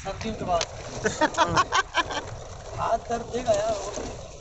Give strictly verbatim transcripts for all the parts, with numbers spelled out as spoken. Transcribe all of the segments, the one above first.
सर्दियों के बाद हाथ दर्द देगा यार।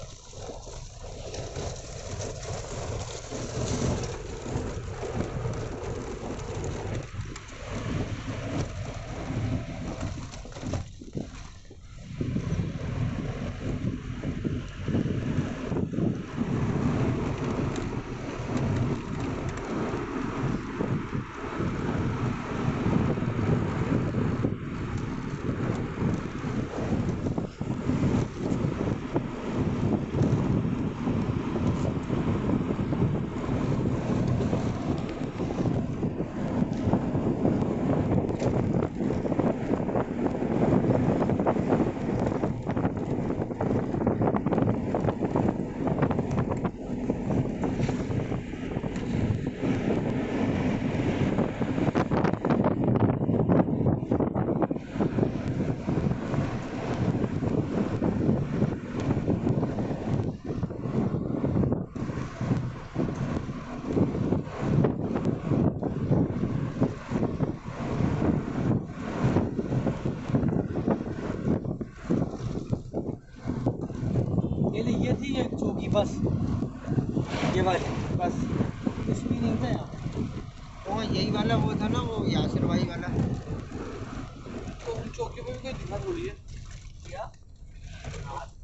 ये थी एक चौकी बस, ये वाली बस, कुछ भी नहीं था यहाँ। वो यही वाला वो था ना, वो यासिर भाई वाला। तो उन चौकियों पे भी कोई दिक्कत हो रही है क्या?